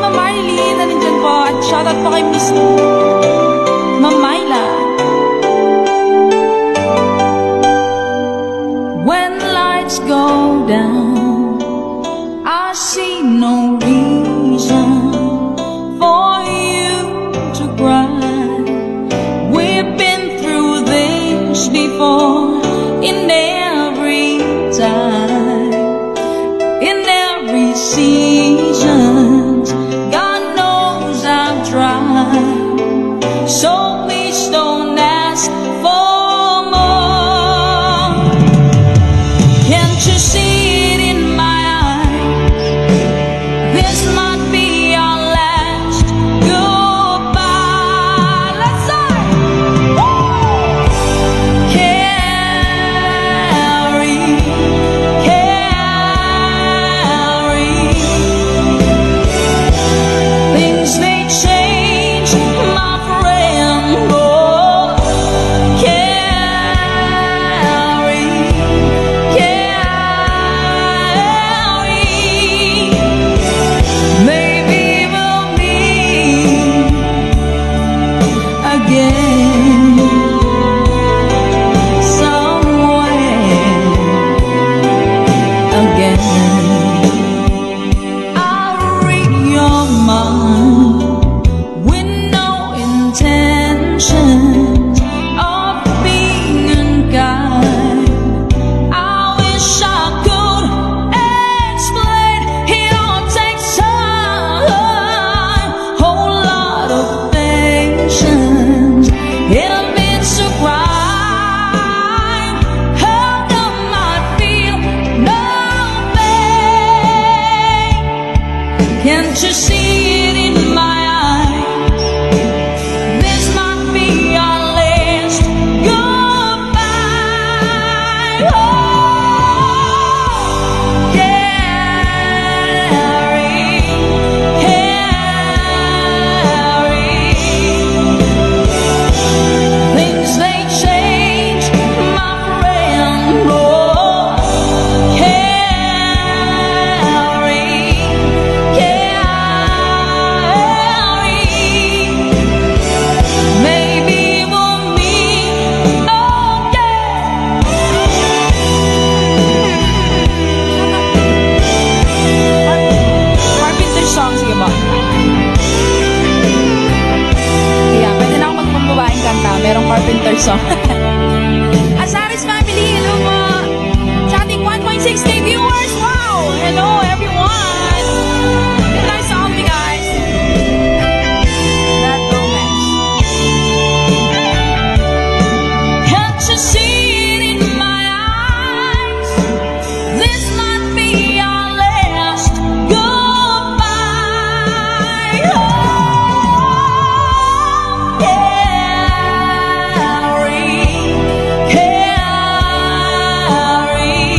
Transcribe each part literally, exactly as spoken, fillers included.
Ma'am Marilyn na nandyan po. At shoutout po kay Miss Ma'am Myla. When lights go down, I see no reason for you to cry. We've been through this before, in every time, in every season. God knows I've tried, so please don't ask for more. Can't you see it in my eyes? This might be our last goodbye. Let's say, carry, carry. Things they change, my friend. Oh, carry, carry. Maybe we'll meet again somewhere again. I'll read your mind with no intentions of being unkind. I wish I could explain. It all takes time, whole lot of patience. It'll be so crying. How come I feel no pain? Can't you see it in my eyes? This might be our last goodbye. Oh, carry, carry. Things they change, my friend. Oh, carry, carry. Maybe we'll meet again. Carpenter song, sige ba? Yeah, pwede na ako magpambabaeng kanta. Merong Carpenter song. Azaris family, hello po. Sa ating one point six K viewers, wow! Hello everyone! Good night song, me guys. That romance. Can't you see it in my eyes? This might be our last goodbye. Oh, carry, carry.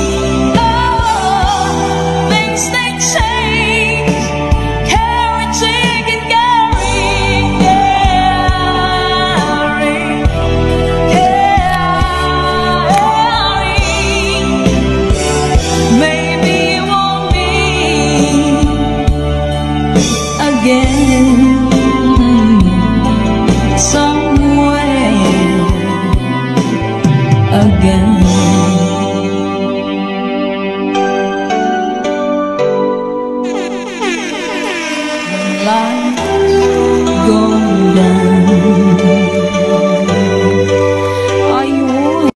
Oh, things they change. Carry, take and carry, carry, carry. Maybe we'll meet again somewhere again. When life